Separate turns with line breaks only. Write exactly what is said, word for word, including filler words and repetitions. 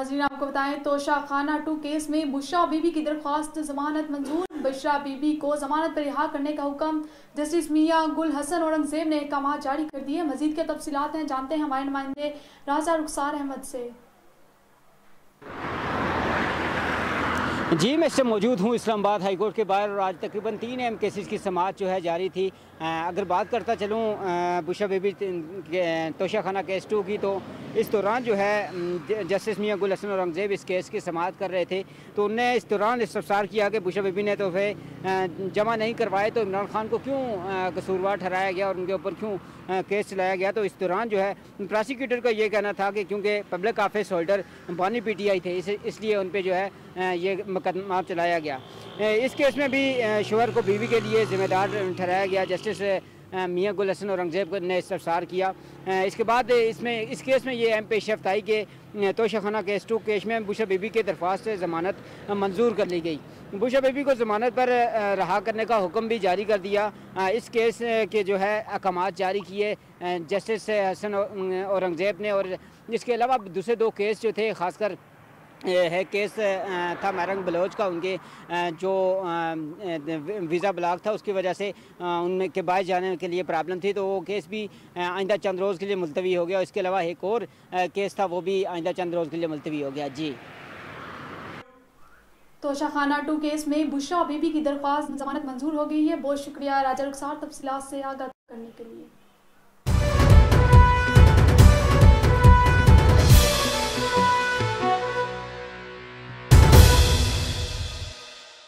नाज़रीन आपको बताएं तोशा खाना टू केस में बुशरा बीबी की दरख्वास्त जमानत मंजूर। बुशरा बीबी को जमानत पर रिहा करने का हुक्म जस्टिस मियां गुल हसन औरंगजेब ने अहकाम जारी कर दिए। मजीद के तफसीलात हैं जानते हैं हमारे नुमाइंदे राजा रुखसार अहमद से।
जी मैं इससे मौजूद हूँ इस्लामाबाद हाई कोर्ट के बाहर और आज तकरीबन तीन अहम केसेस की समाअत जो है जारी थी। अगर बात करता चलूँ बुशरा बीबी तोशा खाना केस टू की, तो इस दौरान जो है जस्टिस मियां गुल हसन औरंगजेब इस केस की समाअत कर रहे थे, तो उनने इस दौरान इस्तफसार किया कि बुशरा बीबी ने तोहफे जमा नहीं करवाए तो इमरान खान को क्यों कसूरवार ठहराया गया और उनके ऊपर क्यों केस चलाया गया। तो इस दौरान जो है प्रोसिक्यूटर का ये कहना था कि क्योंकि पब्लिक ऑफिस होल्डर बानी पी टी आई थे, इस, इसलिए उन पर जो है ये मुकदमा चलाया गया। इस केस में भी शोहर को बीवी के लिए जिम्मेदार ठहराया गया। जस्टिस मियां गुल हसन औरंगजेब ने इस्तफसार किया। इसके बाद इसमें इस केस में ये अहम पेशरफ्त आई कि तोशा खाना केस टू केस में बुशरा बीबी के दरख्वास्त से ज़मानत मंजूर कर ली गई। बुशरा बीबी को ज़मानत पर रहा करने का हुक्म भी जारी कर दिया। इस केस के जो है अहकाम जारी किए जस्टिस हसन औरंगजेब ने। और इसके अलावा दूसरे दो केस जो थे, ख़ासकर है केस था मैरंग बलोच का, उनके जो वीज़ा ब्लॉक था उसकी वजह से उनके बाहर जाने के लिए प्रॉब्लम थी, तो वो केस भी आइंदा चंद रोज़ के लिए मुलतवी हो गया। इसके अलावा एक और केस था, वो भी आइंदा चंद रोज़ के लिए मुलतवी हो गया। जी
तोशा खाना टू केस में बुशरा बीबी की दरख्वास्त जमानत मंजूर हो गई है। बहुत शुक्रिया राजा रुखसार तफसीलात से आगाह करने के लिए।